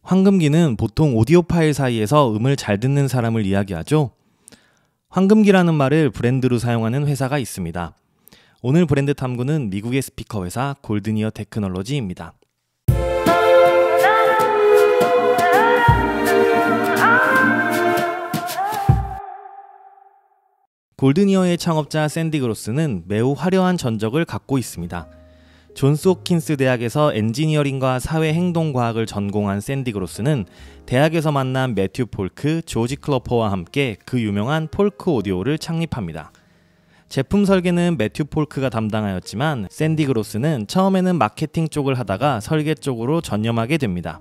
황금기는 보통 오디오 파일 사이에서 음을 잘 듣는 사람을 이야기하죠. 황금기라는 말을 브랜드로 사용하는 회사가 있습니다. 오늘 브랜드 탐구는 미국의 스피커 회사 골든이어 테크놀로지입니다. 골든이어의 창업자 샌디 그로스는 매우 화려한 전적을 갖고 있습니다. 존스 홉킨스 대학에서 엔지니어링과 사회행동과학을 전공한 샌디 그로스는 대학에서 만난 매튜 폴크, 조지 클로퍼와 함께 그 유명한 폴크 오디오를 창립합니다. 제품 설계는 매튜 폴크가 담당하였지만 샌디 그로스는 처음에는 마케팅 쪽을 하다가 설계 쪽으로 전념하게 됩니다.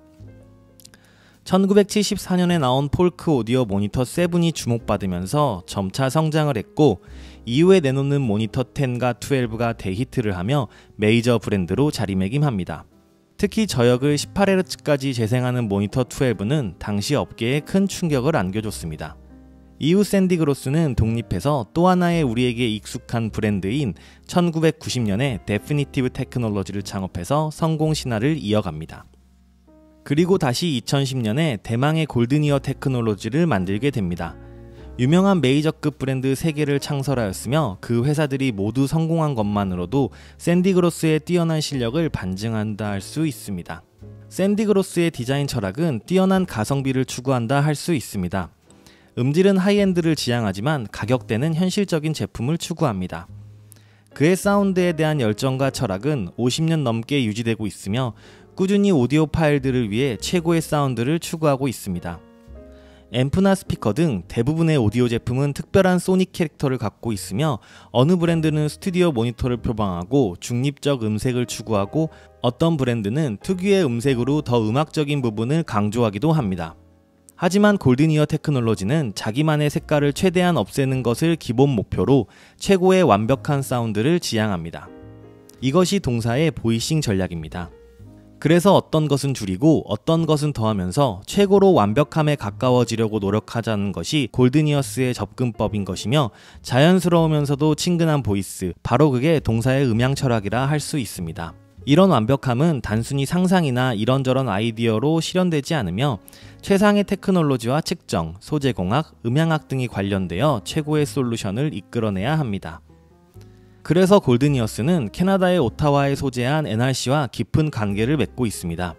1974년에 나온 폴크 오디오 모니터 7이 주목받으면서 점차 성장을 했고 이후에 내놓는 모니터 10과 12가 대히트를 하며 메이저 브랜드로 자리매김합니다. 특히 저역을 18Hz까지 재생하는 모니터 12는 당시 업계에 큰 충격을 안겨줬습니다. 이후 샌디 그로스는 독립해서 또 하나의 우리에게 익숙한 브랜드인 1990년에 데피니티브 테크놀로지를 창업해서 성공 신화를 이어갑니다. 그리고 다시 2010년에 대망의 골든이어 테크놀로지를 만들게 됩니다. 유명한 메이저급 브랜드 3개를 창설하였으며 그 회사들이 모두 성공한 것만으로도 샌디 그로스의 뛰어난 실력을 반증한다 할 수 있습니다. 샌디 그로스의 디자인 철학은 뛰어난 가성비를 추구한다 할 수 있습니다. 음질은 하이엔드를 지향하지만 가격대는 현실적인 제품을 추구합니다. 그의 사운드에 대한 열정과 철학은 50년 넘게 유지되고 있으며 꾸준히 오디오 파일들을 위해 최고의 사운드를 추구하고 있습니다. 앰프나 스피커 등 대부분의 오디오 제품은 특별한 소닉 캐릭터를 갖고 있으며 어느 브랜드는 스튜디오 모니터를 표방하고 중립적 음색을 추구하고 어떤 브랜드는 특유의 음색으로 더 음악적인 부분을 강조하기도 합니다. 하지만 골든이어 테크놀로지는 자기만의 색깔을 최대한 없애는 것을 기본 목표로 최고의 완벽한 사운드를 지향합니다. 이것이 동사의 보이싱 전략입니다. 그래서 어떤 것은 줄이고 어떤 것은 더하면서 최고로 완벽함에 가까워지려고 노력하자는 것이 골든이어스의 접근법인 것이며 자연스러우면서도 친근한 보이스, 바로 그게 동사의 음향 철학이라 할 수 있습니다. 이런 완벽함은 단순히 상상이나 이런저런 아이디어로 실현되지 않으며 최상의 테크놀로지와 측정, 소재공학, 음향학 등이 관련되어 최고의 솔루션을 이끌어내야 합니다. 그래서 골든이어스는 캐나다의 오타와에 소재한 NRC와 깊은 관계를 맺고 있습니다.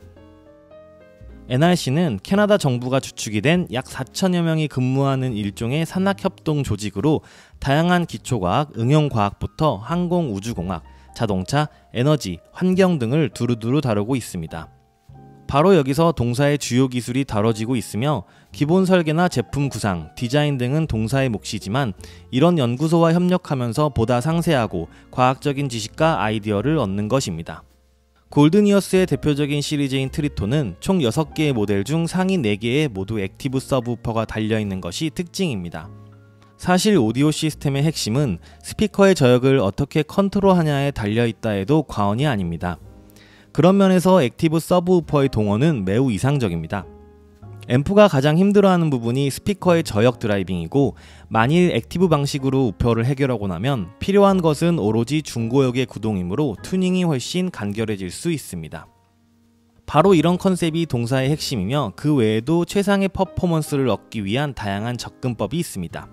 NRC는 캐나다 정부가 주축이 된 약 4천여 명이 근무하는 일종의 산학협동 조직으로 다양한 기초과학, 응용과학부터 항공 우주공학, 자동차, 에너지, 환경 등을 두루두루 다루고 있습니다. 바로 여기서 동사의 주요 기술이 다뤄지고 있으며 기본 설계나 제품 구상, 디자인 등은 동사의 몫이지만 이런 연구소와 협력하면서 보다 상세하고 과학적인 지식과 아이디어를 얻는 것입니다. 골든이어스의 대표적인 시리즈인 트리톤은 총 6개의 모델 중 상위 4개에 모두 액티브 서브우퍼가 달려있는 것이 특징입니다. 사실 오디오 시스템의 핵심은 스피커의 저역을 어떻게 컨트롤하냐에 달려있다 해도 과언이 아닙니다. 그런 면에서 액티브 서브우퍼의 동원은 매우 이상적입니다. 앰프가 가장 힘들어하는 부분이 스피커의 저역 드라이빙이고 만일 액티브 방식으로 우퍼를 해결하고 나면 필요한 것은 오로지 중고역의 구동이므로 튜닝이 훨씬 간결해질 수 있습니다. 바로 이런 컨셉이 동사의 핵심이며 그 외에도 최상의 퍼포먼스를 얻기 위한 다양한 접근법이 있습니다.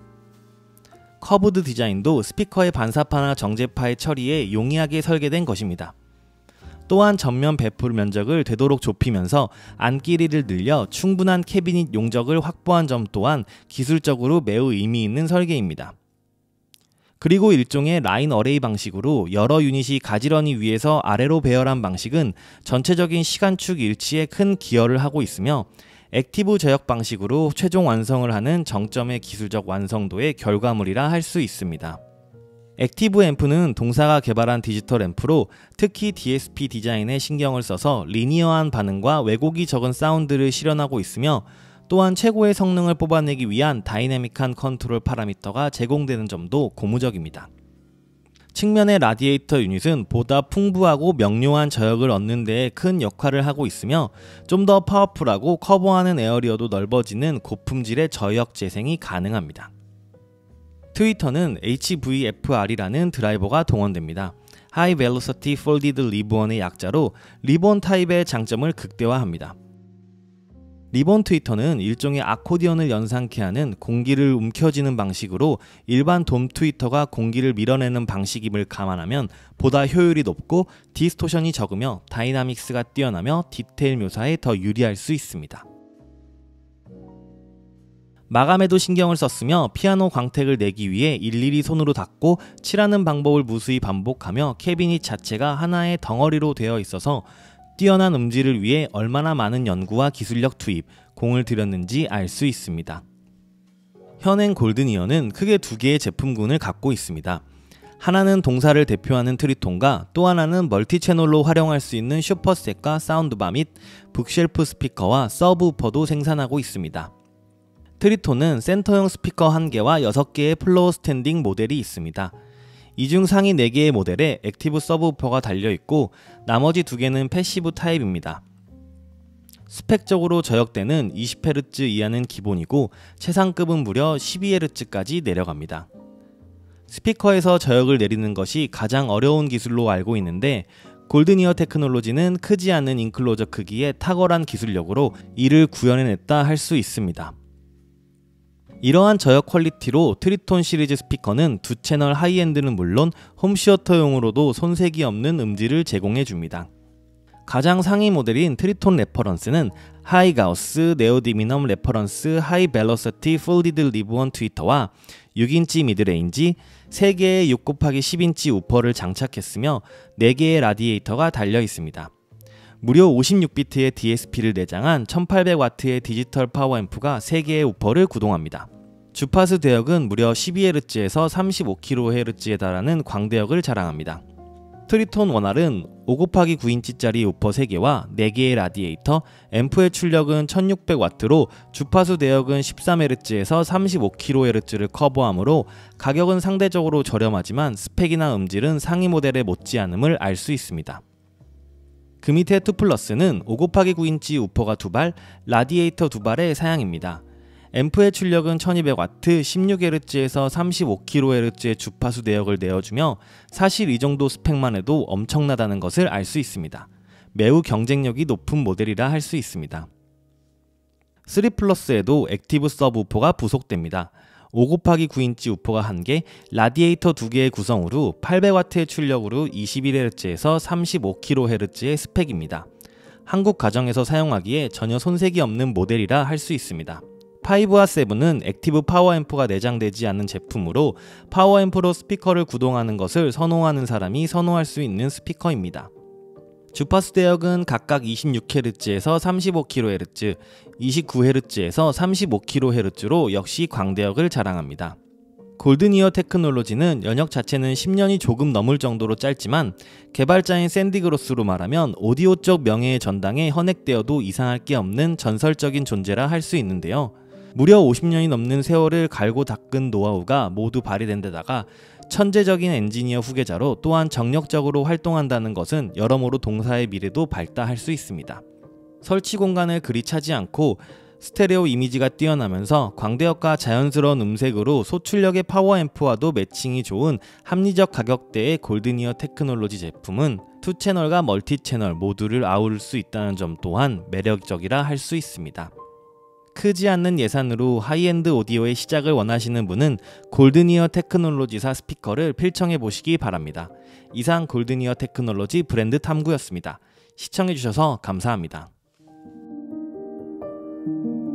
커브드 디자인도 스피커의 반사파나 정제파의 처리에 용이하게 설계된 것입니다. 또한 전면 배프 면적을 되도록 좁히면서 안길이를 늘려 충분한 캐비닛 용적을 확보한 점 또한 기술적으로 매우 의미 있는 설계입니다. 그리고 일종의 라인 어레이 방식으로 여러 유닛이 가지런히 위에서 아래로 배열한 방식은 전체적인 시간축 일치에 큰 기여를 하고 있으며 액티브 저역 방식으로 최종 완성을 하는 정점의 기술적 완성도의 결과물이라 할 수 있습니다. 액티브 앰프는 동사가 개발한 디지털 앰프로 특히 DSP 디자인에 신경을 써서 리니어한 반응과 왜곡이 적은 사운드를 실현하고 있으며 또한 최고의 성능을 뽑아내기 위한 다이내믹한 컨트롤 파라미터가 제공되는 점도 고무적입니다. 측면의 라디에이터 유닛은 보다 풍부하고 명료한 저역을 얻는 데에 큰 역할을 하고 있으며 좀 더 파워풀하고 커버하는 에어리어도 넓어지는 고품질의 저역 재생이 가능합니다. 트위터는 HVFR이라는 드라이버가 동원됩니다. High Velocity Folded Ribbon의 약자로 리본 타입의 장점을 극대화합니다. 리본 트위터는 일종의 아코디언을 연상케 하는 공기를 움켜쥐는 방식으로 일반 돔 트위터가 공기를 밀어내는 방식임을 감안하면 보다 효율이 높고 디스토션이 적으며 다이나믹스가 뛰어나며 디테일 묘사에 더 유리할 수 있습니다. 마감에도 신경을 썼으며 피아노 광택을 내기 위해 일일이 손으로 닦고 칠하는 방법을 무수히 반복하며 캐비닛 자체가 하나의 덩어리로 되어 있어서 뛰어난 음질을 위해 얼마나 많은 연구와 기술력 투입, 공을 들였는지 알 수 있습니다. 현행 골든이어는 크게 두 개의 제품군을 갖고 있습니다. 하나는 동사를 대표하는 트리톤과 또 하나는 멀티 채널로 활용할 수 있는 슈퍼셋과 사운드바 및 북쉘프 스피커와 서브우퍼도 생산하고 있습니다. 트리톤은 센터형 스피커 1개와 6개의 플로어 스탠딩 모델이 있습니다. 이 중 상위 4개의 모델에 액티브 서브우퍼가 달려있고 나머지 2개는 패시브 타입입니다. 스펙적으로 저역대는 20Hz 이하는 기본이고 최상급은 무려 12Hz까지 내려갑니다. 스피커에서 저역을 내리는 것이 가장 어려운 기술로 알고 있는데 골든이어 테크놀로지는 크지 않은 인클로저 크기의 탁월한 기술력으로 이를 구현해냈다 할 수 있습니다. 이러한 저역 퀄리티로 트리톤 시리즈 스피커는 2채널 하이엔드는 물론 홈시어터용으로도 손색이 없는 음질을 제공해줍니다. 가장 상위 모델인 트리톤 레퍼런스는 하이 가우스, 네오디미넘 레퍼런스, 하이 벨로시티 폴디드 리브원 트위터와 6인치 미드레인지, 3개의 6×10인치 우퍼를 장착했으며 4개의 라디에이터가 달려있습니다. 무려 56비트의 DSP를 내장한 1800W의 디지털 파워앰프가 3개의 우퍼를 구동합니다. 주파수 대역은 무려 12Hz에서 35kHz에 달하는 광대역을 자랑합니다. 트리톤 원알은 5×9인치짜리 우퍼 3개와 4개의 라디에이터, 앰프의 출력은 1600W로 주파수 대역은 13Hz에서 35kHz를 커버하므로 가격은 상대적으로 저렴하지만 스펙이나 음질은 상위 모델에 못지않음을 알 수 있습니다. 그 밑에 2플러스는 5×9인치 우퍼가 2발, 라디에이터 2발의 사양입니다. 앰프의 출력은 1200W, 16Hz에서 35kHz의 주파수 대역을 내어주며 사실 이 정도 스펙만 해도 엄청나다는 것을 알 수 있습니다. 매우 경쟁력이 높은 모델이라 할 수 있습니다. 3플러스에도 액티브 서브우퍼가 부속됩니다. 5×9인치 우퍼가 1개, 라디에이터 2개의 구성으로 800W의 출력으로 21Hz에서 35kHz의 스펙입니다. 한국 가정에서 사용하기에 전혀 손색이 없는 모델이라 할 수 있습니다. 5와 7은 액티브 파워앰프가 내장되지 않은 제품으로 파워앰프로 스피커를 구동하는 것을 선호하는 사람이 선호할 수 있는 스피커입니다. 주파수 대역은 각각 26Hz에서 35kHz, 29Hz에서 35kHz로 역시 광대역을 자랑합니다. 골든이어 테크놀로지는 연역 자체는 10년이 조금 넘을 정도로 짧지만 개발자인 샌디 그로스로 말하면 오디오 쪽 명예의 전당에 헌액되어도 이상할 게 없는 전설적인 존재라 할 수 있는데요. 무려 50년이 넘는 세월을 갈고 닦은 노하우가 모두 발휘된 데다가 천재적인 엔지니어 후계자로 또한 정력적으로 활동한다는 것은 여러모로 동사의 미래도 밝다 할 수 있습니다. 설치 공간을 그리 차지 않고 스테레오 이미지가 뛰어나면서 광대역과 자연스러운 음색으로 소출력의 파워앰프와도 매칭이 좋은 합리적 가격대의 골든이어 테크놀로지 제품은 2채널과 멀티채널 모두를 아우를 수 있다는 점 또한 매력적이라 할 수 있습니다. 크지 않는 예산으로 하이엔드 오디오의 시작을 원하시는 분은 골든이어 테크놀로지사 스피커를 필청해 보시기 바랍니다. 이상 골든이어 테크놀로지 브랜드 탐구였습니다. 시청해주셔서 감사합니다.